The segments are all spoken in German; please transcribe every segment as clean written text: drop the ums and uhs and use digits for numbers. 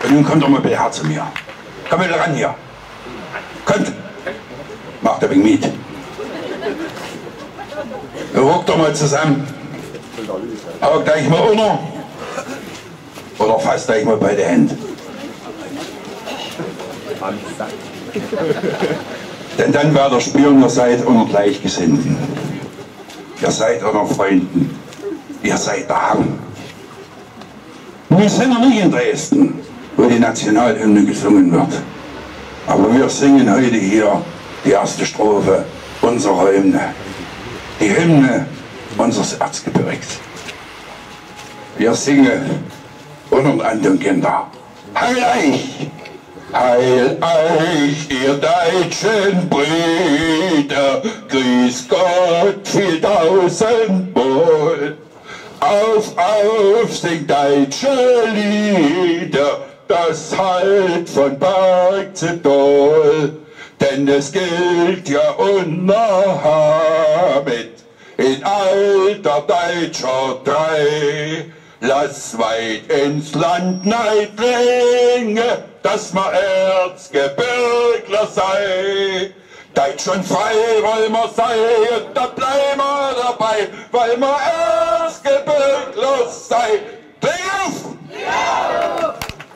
Und nun kommt doch mal bitte her zu mir. Komm mal ran hier. Kommt. Macht ein wenig mit. Ruckt doch mal zusammen. Haukt euch mal unter. Oder fasst euch mal beide Hände. Denn dann werdet ihr spüren, ihr seid unter Gleichgesinnten. Ihr seid unter Freunden. Ihr seid daheim. Wir sind noch nicht in Dresden, wo die Nationalhymne gesungen wird. Aber wir singen heute hier die erste Strophe unserer Hymne. Die Hymne unseres Erzgebirgs. Wir singen untereinander, Kinder. Heil euch! Heil euch, ihr deutschen Brüder! Grüß Gott, viel tausendmal! Auf, singt deutsche Lieder, das hallt von Berg zu Tal. Denn es gilt ja unerhamet in alter deutscher Treu. Lass weit ins Land neidlinge, dass ma Erzgebirgler sei. Deutsch und frei wollen wir sein, und da bleiben wir dabei, weil wir Erzgebirgler sei. Kling auf! Ja!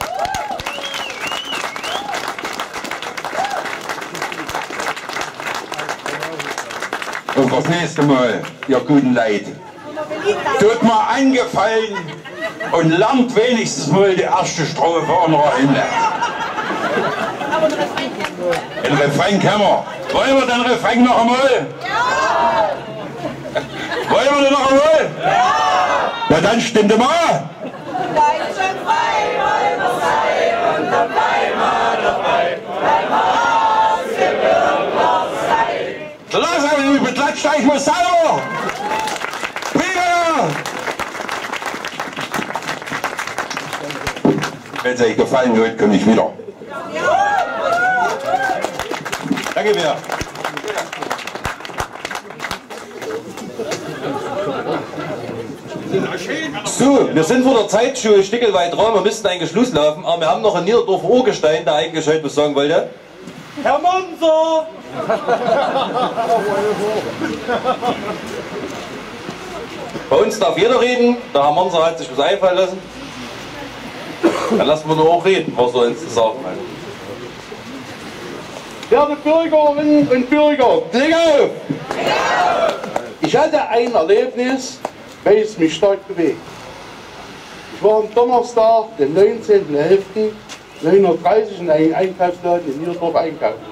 Und das nächste Mal, ihr guten Leid, tut mir angefallen und lernt wenigstens mal die erste Strophe unserer Hymne. Den Refrain kennen wir. Wollen wir den Refrain noch einmal? Ja! Wollen wir den noch einmal? Ja! Na dann stimmt mal! Deutsch und frei wollen wir sein, und dann bleiben wir dabei, weil wir Erzgebirgler sein. Lass euch, beklatscht euch mal selber! Wenn es euch gefallen wird, komme ich wieder. Danke sehr. So, wir sind vor der Zeit schon ein Stück weit dran, wir müssten eigentlich loslaufen, aber wir haben noch einen Niederdorfer Urgestein, der eigentlich heute was sagen wollte. Herr Monser! Bei uns darf jeder reden, der Herr Monser hat sich was einfallen lassen. Dann lassen wir nur auch reden, was er uns zu sagen hat. Werte Bürgerinnen und Bürger, Blick auf! Ich hatte ein Erlebnis, welches mich stark bewegt. Ich war am Donnerstag, den 19.11.1930 in einem Einkaufsladen in Niederdorf einkaufen.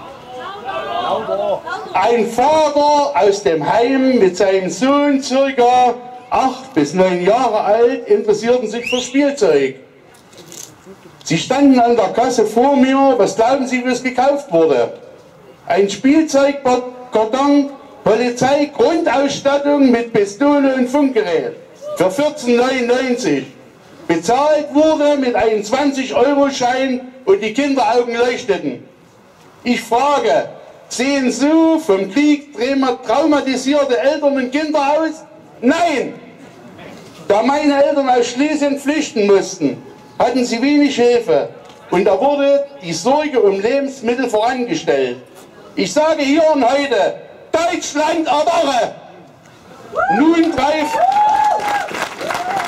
Ein Vater aus dem Heim mit seinem Sohn, circa 8 bis 9 Jahre alt, interessierten sich für Spielzeug. Sie standen an der Kasse vor mir. Was glauben Sie, was gekauft wurde? Ein Spielzeugkarton, Polizei, Grundausstattung mit Pistole und Funkgerät für 14,99 €. Bezahlt wurde mit einem 20-Euro-Schein und die Kinderaugen leuchteten. Ich frage, sehen so vom Krieg traumatisierte Eltern und Kinder aus? Nein! Da meine Eltern aus Schlesien flüchten mussten, hatten sie wenig Hilfe und da wurde die Sorge um Lebensmittel vorangestellt. Ich sage hier und heute, Deutschland erwache!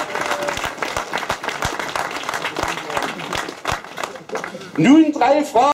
Nun drei Fragen.